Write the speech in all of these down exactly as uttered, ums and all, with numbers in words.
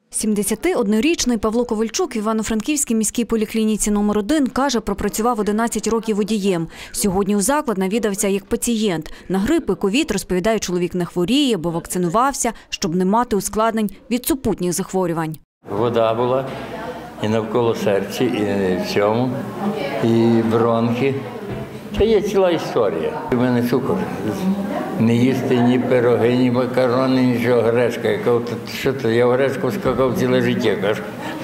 сімдесятиоднорічний Павло Ковальчук в Івано-Франківській міській поліклініці номер один каже, пропрацював одинадцять років водієм. Сьогодні у заклад навідався як пацієнт. На грип і ковід, розповідає, чоловік не хворіє, бо вакцинувався, щоб не мати ускладнень від супутніх захворювань. Вода була і навколо серця, і в цьому, і бронхи. Це є ціла історія. У мене цукор. Не їсти ні пироги, ні макарони, нічого, гречка. Я кажу, що це, я в гречку скакав ціле життя, кажу.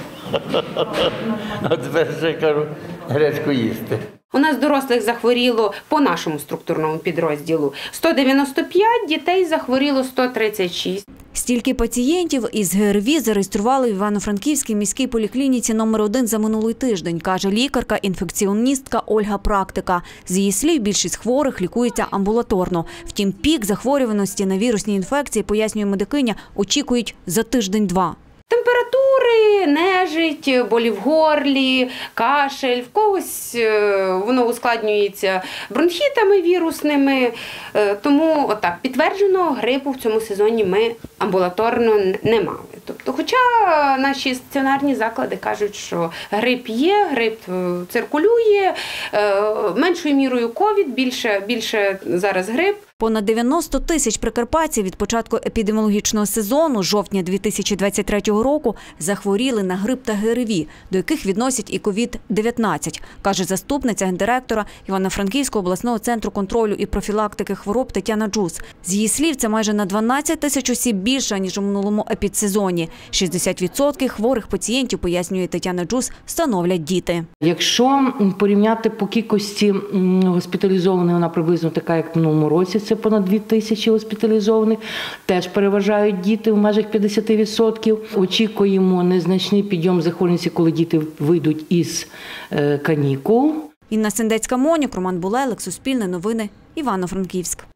А тепер ще кажу, гречку їсти. У нас дорослих захворіло по нашому структурному підрозділу сто дев'яносто п'ять, дітей захворіло сто тридцять шість. Стільки пацієнтів із ГРВІ зареєстрували в Івано-Франківській міській поліклініці номер один за минулий тиждень, каже лікарка-інфекціоністка Ольга Практика. З її слів, більшість хворих лікується амбулаторно. Втім, пік захворюваності на вірусні інфекції, пояснює медикиня, очікують за тиждень-два. Температури, нежить, болі в горлі, кашель, в когось воно ускладнюється бронхітами вірусними. Тому отак, підтвердженого грипу в цьому сезоні ми амбулаторно не мали. Тобто, хоча наші стаціонарні заклади кажуть, що грип є, грип циркулює, меншою мірою ковід, більше, більше зараз грип. Понад дев'яносто тисяч прикарпатців від початку епідеміологічного сезону жовтня дві тисячі двадцять третього року захворіли на грип та ГРВІ, до яких відносять і ковід дев'ятнадцять, каже заступниця гендиректора Івано-Франківського обласного центру контролю і профілактики хвороб Тетяна Джус. З її слів, це майже на дванадцять тисяч осіб більше, ніж у минулому епідсезоні. шістдесят відсотків хворих пацієнтів, пояснює Тетяна Джус, становлять діти. Якщо порівняти по кількості госпіталізованих, вона приблизно така, як в минулому році, це понад дві тисячі госпіталізованих, теж переважають діти в межах п'ятдесят відсотків. Очікуємо незначний підйом захворюваності, коли діти вийдуть із канікул. Інна Сендецька-Монюк, Роман Булелик, Суспільне новини, Івано-Франківськ.